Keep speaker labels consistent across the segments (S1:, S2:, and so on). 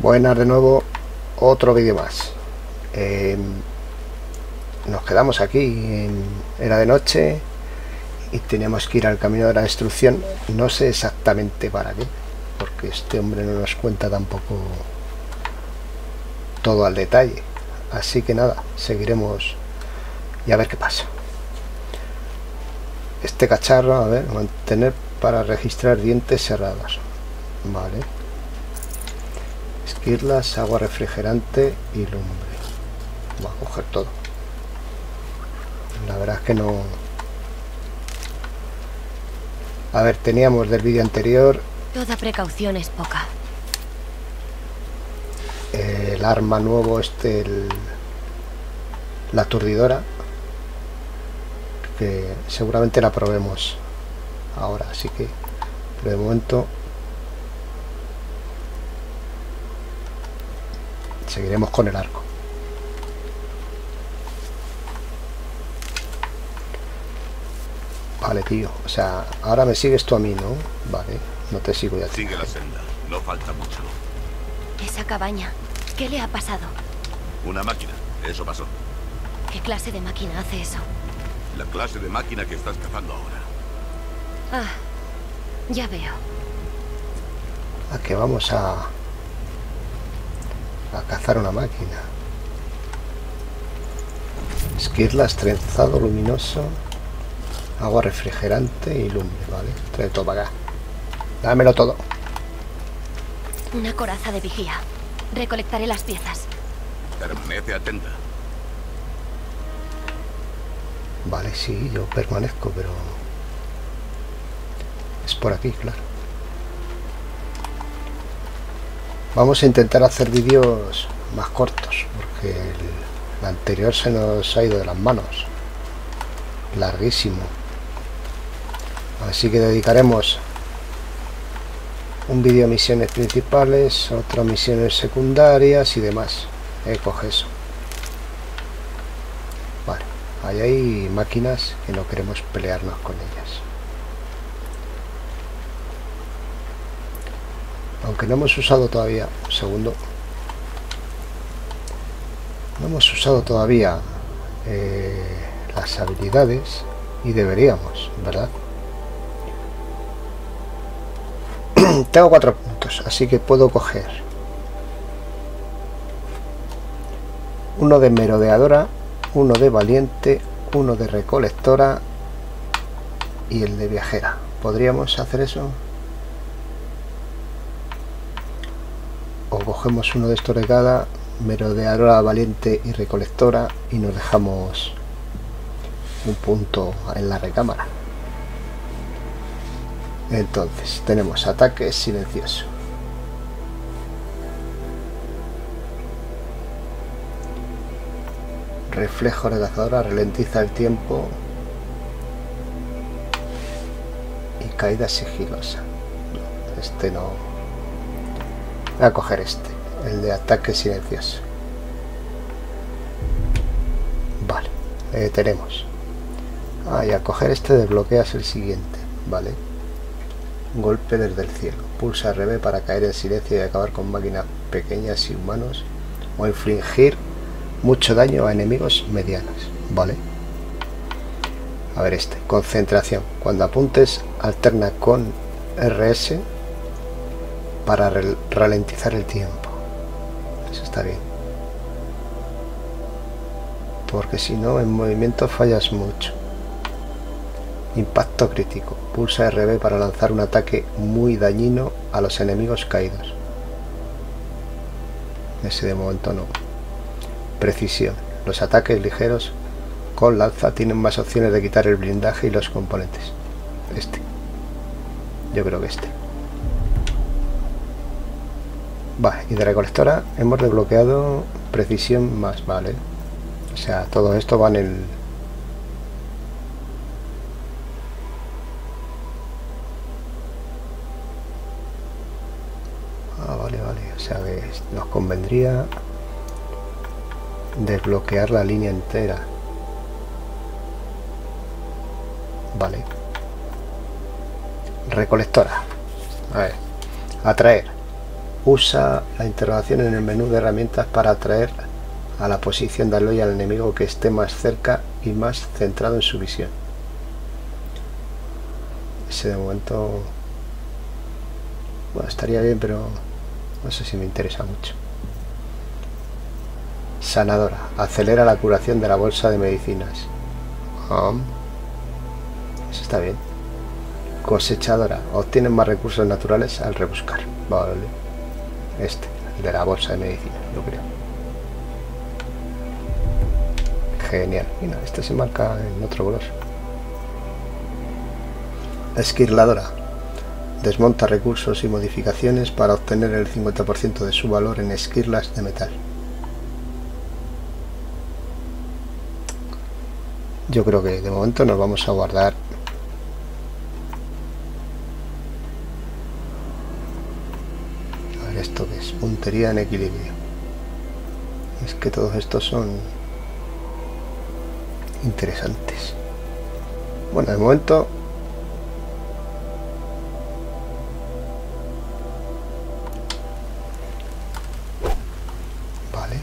S1: Buenas de nuevo, otro vídeo más. Nos quedamos aquí era de noche y teníamos que ir al camino de la destrucción. No sé exactamente para qué, porque este hombre no nos cuenta tampoco todo al detalle. Así que nada, seguiremos y a ver qué pasa. Este cacharro, a ver, mantener para registrar dientes cerrados. Vale. Esquirlas, agua refrigerante y lumbre. Vamos a coger todo. La verdad es que no... A ver, teníamos del vídeo anterior...
S2: Toda precaución es poca.
S1: El arma nuevo, la aturdidora. Que seguramente la probemos ahora, así que... Pero de momento... Seguiremos con el arco. Vale, tío. O sea, ahora me sigues tú a mí, ¿no? Vale, no te sigo ya.
S3: Sigue la senda, no falta mucho.
S2: Esa cabaña, ¿qué le ha pasado?
S3: Una máquina, eso pasó.
S2: ¿Qué clase de máquina hace eso?
S3: La clase de máquina que estás cazando ahora.
S2: Ah, ya veo.
S1: ¿A qué vamos a cazar una máquina? Esquirlas, trenzado luminoso, agua refrigerante y lumbre, ¿vale? Trae todo para acá. Dámelo todo.
S2: Una coraza de vigía. Recolectaré las piezas.
S3: Permanece atenta.
S1: Vale, sí, yo permanezco, pero... Es por aquí, claro. Vamos a intentar hacer vídeos más cortos, porque el anterior se nos ha ido de las manos. Larguísimo. Así que dedicaremos un vídeo a misiones principales, otro a misiones secundarias y demás. Coge eso. Vale, ahí hay máquinas que no queremos pelearnos con ellas. Aunque no hemos usado todavía, un segundo, no hemos usado todavía las habilidades y deberíamos, ¿verdad? Tengo 4 puntos, así que puedo coger uno de merodeadora, uno de valiente, uno de recolectora y el de viajera. ¿Podríamos hacer eso? O cogemos uno de estos de cada, merodeadora, valiente y recolectora, y nos dejamos un punto en la recámara. Entonces tenemos ataque silencioso, reflejo de cazadora, ralentiza el tiempo y caída sigilosa. Este no. Voy a coger este, el de ataque silencioso. Vale, tenemos. Y a coger este desbloqueas el siguiente. Vale. Golpe desde el cielo. Pulsa RB para caer en silencio y acabar con máquinas pequeñas y humanos, o infligir mucho daño a enemigos medianos. Vale. A ver este. Concentración. Cuando apuntes, alterna con RS para ralentizar el tiempo. Eso está bien. Porque si no, en movimiento fallas mucho. Impacto crítico. Pulsa RB para lanzar un ataque muy dañino a los enemigos caídos. Ese de momento no. Precisión. Los ataques ligeros con lanza tienen más opciones de quitar el blindaje y los componentes. Este. Yo creo que este. Vale, y de recolectora hemos desbloqueado precisión más, vale. O sea, todo esto va en el... Vale, o sea que nos convendría desbloquear la línea entera. Vale. Recolectora. A ver. Atraer. Usa la interrogación en el menú de herramientas para atraer a la posición de Aloy al enemigo que esté más cerca y más centrado en su visión. Ese de momento, bueno, estaría bien, pero no sé si me interesa mucho. Sanadora. Acelera la curación de la bolsa de medicinas. Eso está bien. Cosechadora. Obtiene más recursos naturales al rebuscar. Vale. Este, el de la bolsa de medicina, yo creo. Genial. Mira, este se marca en otro color. Esquirladora. Desmonta recursos y modificaciones para obtener el 50% de su valor en esquirlas de metal. Yo creo que de momento nos vamos a guardar a ver esto que es puntería en equilibrio. Es que todos estos son interesantes. Bueno, de momento vale.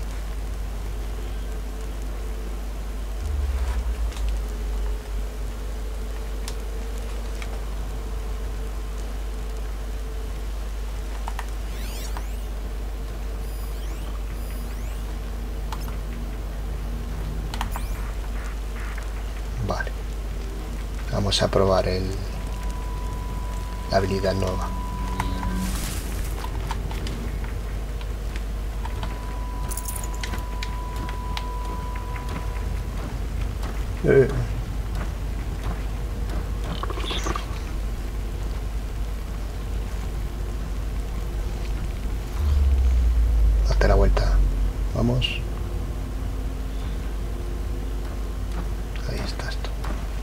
S1: Vale, vamos a probar la habilidad nueva. Date la vuelta, vamos. Ahí estás tú.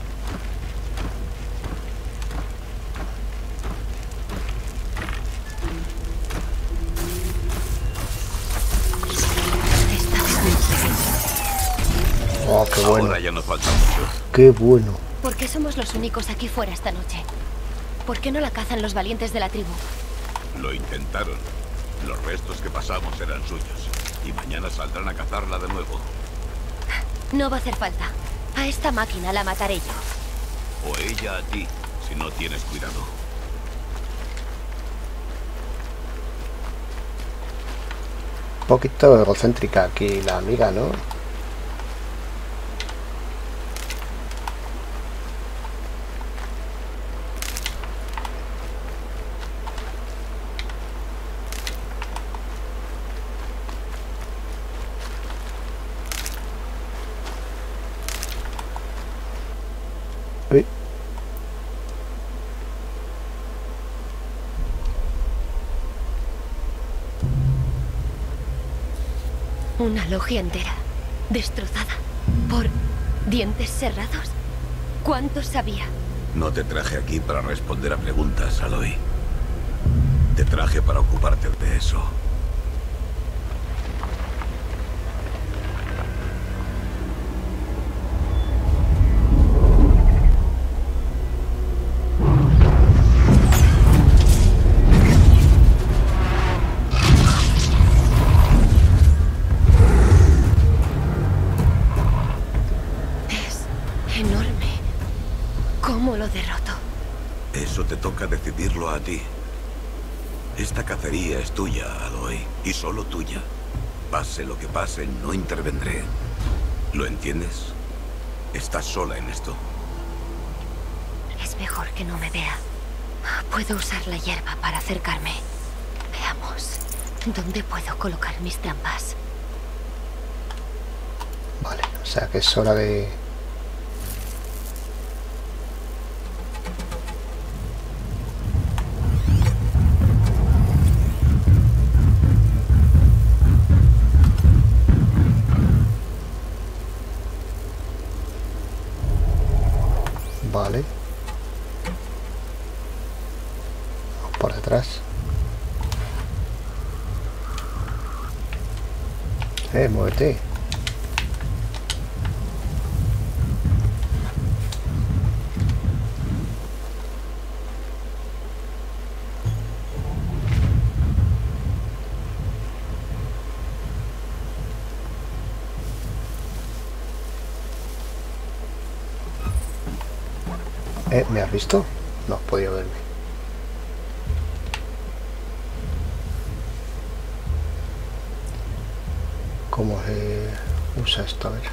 S1: Oh, qué bueno.
S3: Ahora ya no falta mucho.
S1: Qué bueno.
S2: ¿Por qué somos los únicos aquí fuera esta noche? ¿Por qué no la cazan los valientes de la tribu?
S3: Lo intentaron. Los restos que pasamos eran suyos. Y mañana saldrán a cazarla de nuevo.
S2: No va a hacer falta. A esta máquina la mataré yo.
S3: O ella a ti, si no tienes cuidado.
S1: Un poquito egocéntrica aquí la amiga, ¿no? Uy.
S2: Una logia entera, destrozada, por dientes cerrados. ¿Cuántos había?
S3: No te traje aquí para responder a preguntas, Aloy. Te traje para ocuparte de eso.
S2: ¿Cómo lo derroto?
S3: Eso te toca decidirlo a ti. Esta cacería es tuya, Aloy, y solo tuya. Pase lo que pase, no intervendré. ¿Lo entiendes? Estás sola en esto.
S2: Es mejor que no me vea. Puedo usar la hierba para acercarme. Veamos. ¿Dónde puedo colocar mis trampas?
S1: Vale, o sea que es hora de... Vale. Vamos por detrás. Muévete. ¿Me has visto? No has podido verme. ¿Cómo se usa esto? A ver.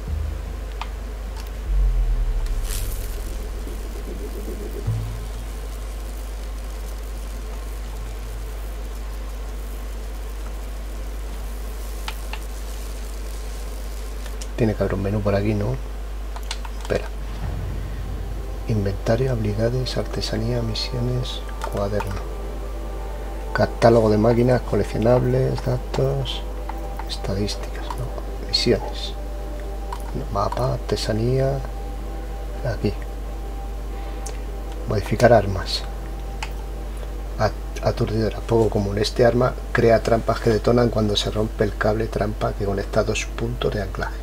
S1: Tiene que haber un menú por aquí, ¿no? Espera. Inventario, habilidades, artesanía, misiones, cuaderno. Catálogo de máquinas, coleccionables, datos, estadísticas, ¿no? Misiones. Mapa, artesanía. Aquí. Modificar armas. Aturdidora, poco común. Este arma crea trampas que detonan cuando se rompe el cable trampa que conecta dos puntos de anclaje.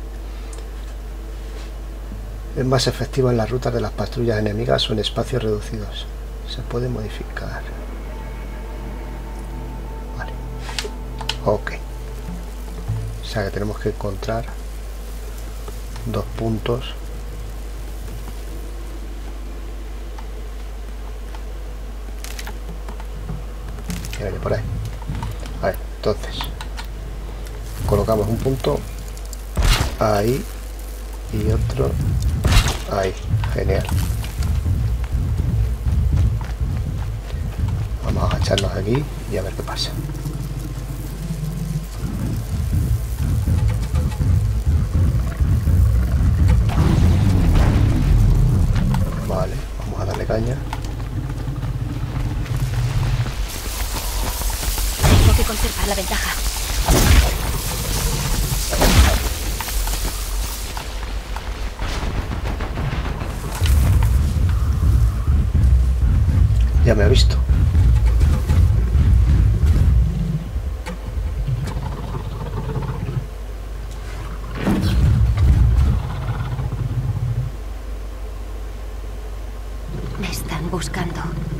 S1: Es más efectivo en las rutas de las patrullas enemigas o en espacios reducidos. Se puede modificar. Vale. Ok. O sea que tenemos que encontrar dos puntos. Que viene por ahí. Vale, entonces colocamos un punto ahí y otro ahí. Genial. Vamos a agacharnos aquí y a ver qué pasa. Vale, vamos a darle caña.
S2: Tengo que conservar la ventaja.
S1: Ya me ha visto.
S2: Me están buscando.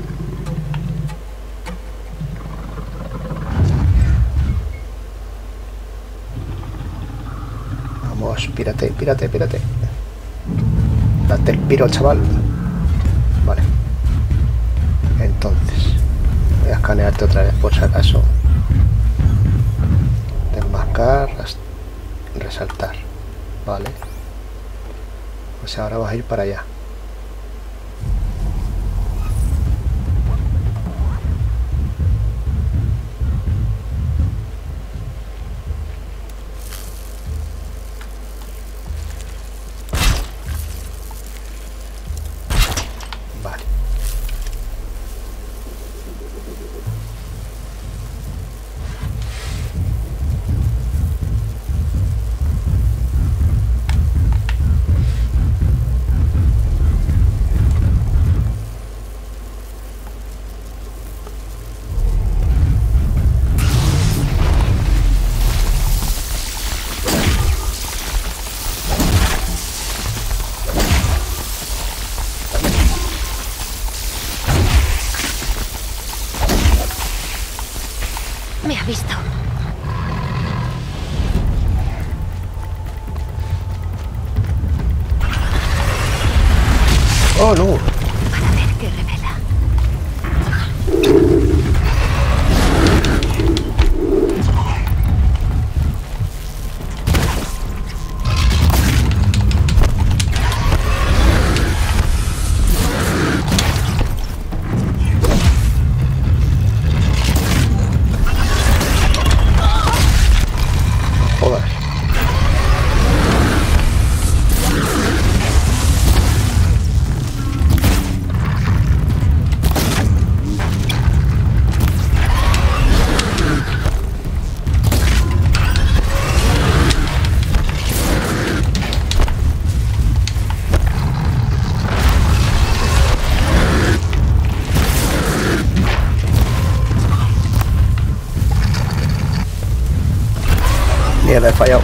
S1: Vamos, pírate, pírate, pírate. Date el piro, chaval. Vale. Entonces, voy a escanearte otra vez por si acaso. Desmarcar, resaltar. Vale. Pues ahora vas a ir para allá. Vale.
S2: Me ha visto.
S1: Oh, no.
S2: Para ver qué revela.
S1: Joder. Mierda, he fallado.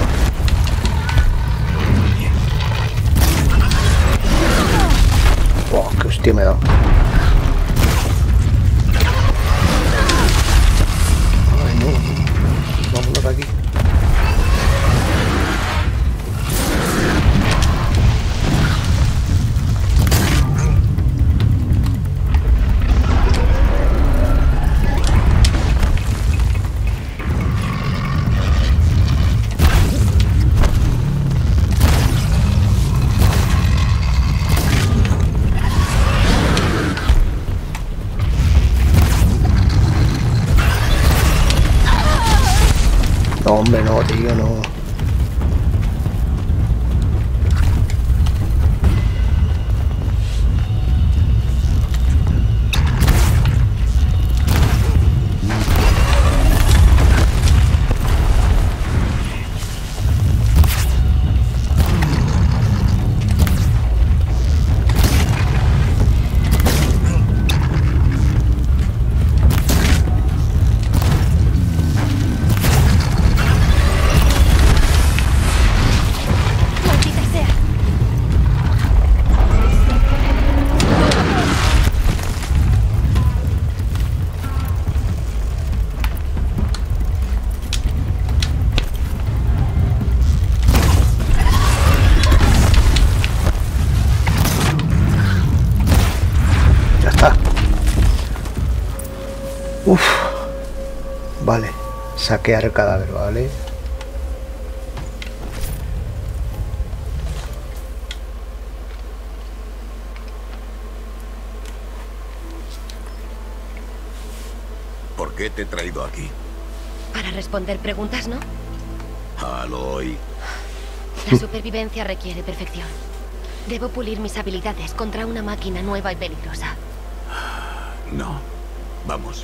S1: Oh, qué hostia me he dado. Ay, no. Vámonos de aquí. Uf. Vale. Saquear el cadáver, ¿vale?
S3: ¿Por qué te he traído aquí?
S2: Para responder preguntas, ¿no?
S3: Aloy.
S2: La supervivencia requiere perfección. Debo pulir mis habilidades contra una máquina nueva y peligrosa.
S3: No. Vamos.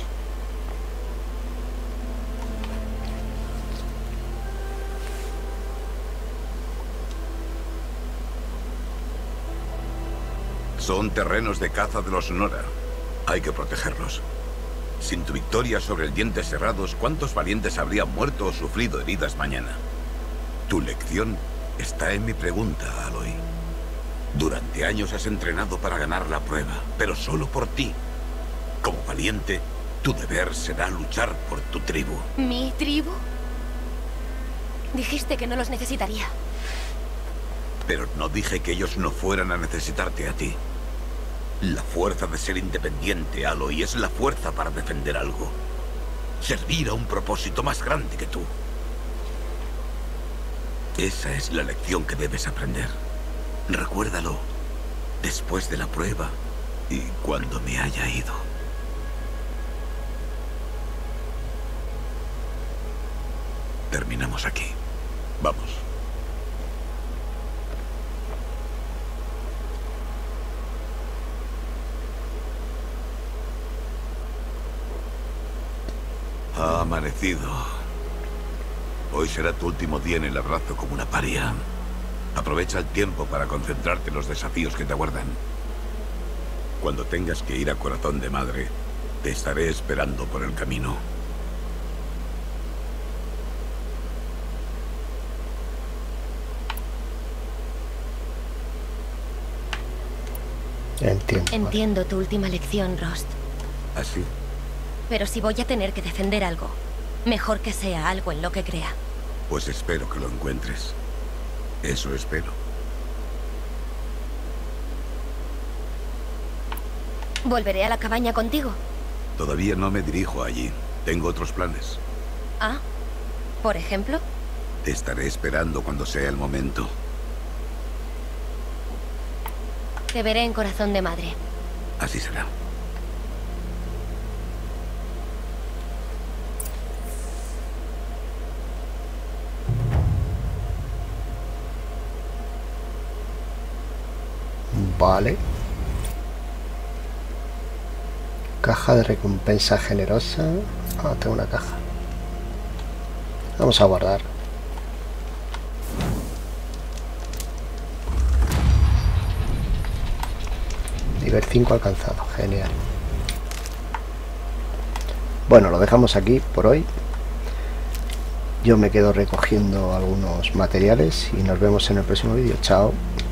S3: Son terrenos de caza de los Nora. Hay que protegerlos. Sin tu victoria sobre el Dientes Cerrados, ¿cuántos valientes habrían muerto o sufrido heridas mañana? Tu lección está en mi pregunta, Aloy. Durante años has entrenado para ganar la prueba, pero solo por ti. Como valiente, tu deber será luchar por tu tribu.
S2: ¿Mi tribu? Dijiste que no los necesitaría.
S3: Pero no dije que ellos no fueran a necesitarte a ti. La fuerza de ser independiente, Aloy, es la fuerza para defender algo. Servir a un propósito más grande que tú. Esa es la lección que debes aprender. Recuérdalo. Después de la prueba y cuando me haya ido. Terminamos aquí. Vamos. Ha amanecido. Hoy será tu último día en el abrazo como una paria. Aprovecha el tiempo para concentrarte en los desafíos que te aguardan. Cuando tengas que ir a Corazón de Madre, te estaré esperando por el camino.
S1: Entiendo.
S2: Entiendo tu última lección, Rost.
S3: ¿Así?
S2: Pero si voy a tener que defender algo, mejor que sea algo en lo que crea.
S3: Pues espero que lo encuentres. Eso espero.
S2: ¿Volveré a la cabaña contigo?
S3: Todavía no me dirijo allí. Tengo otros planes.
S2: Ah, ¿por ejemplo?
S3: Te estaré esperando cuando sea el momento.
S2: Te veré en Corazón de Madre.
S3: Así será.
S1: Vale. Caja de recompensa generosa. Ah, tengo una caja. Vamos a guardar. Nivel 5 alcanzado. Genial. Bueno, lo dejamos aquí por hoy. Yo me quedo recogiendo algunos materiales y nos vemos en el próximo vídeo. Chao.